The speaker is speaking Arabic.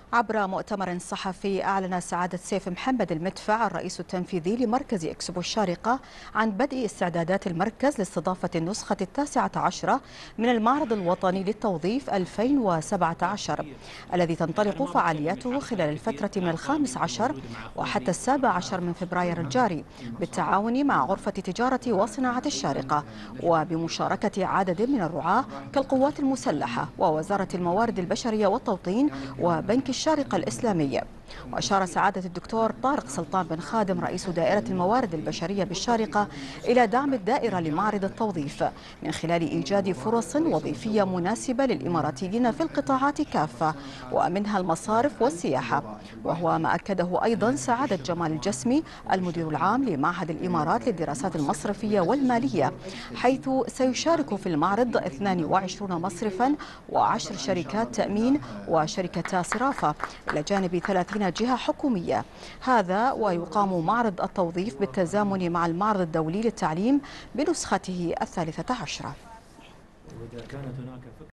عبر مؤتمر صحفي أعلن سعادة سيف محمد المدفع الرئيس التنفيذي لمركز إكسبو الشارقة عن بدء استعدادات المركز لاستضافة النسخة 19 من المعرض الوطني للتوظيف 2017 الذي تنطلق فعالياته خلال الفترة من 15 وحتى 17 من فبراير الجاري بالتعاون مع غرفة تجارة وصناعة الشارقة وبمشاركة عدد من الرعاة كالقوات المسلحة ووزارة الموارد البشرية والتوطين وبنك الشارقة الإسلامية. وأشار سعادة الدكتور طارق سلطان بن خادم رئيس دائرة الموارد البشرية بالشارقة إلى دعم الدائرة لمعرض التوظيف من خلال إيجاد فرص وظيفية مناسبة للإماراتيين في القطاعات كافة ومنها المصارف والسياحة، وهو ما أكده أيضا سعادة جمال الجسمي المدير العام لمعهد الإمارات للدراسات المصرفية والمالية، حيث سيشارك في المعرض 22 مصرفا و10 شركات تأمين وشركة صرافة إلى جانب 30 جهة حكومية. هذا ويقام معرض التوظيف بالتزامن مع المعرض الدولي للتعليم بنسخته 13.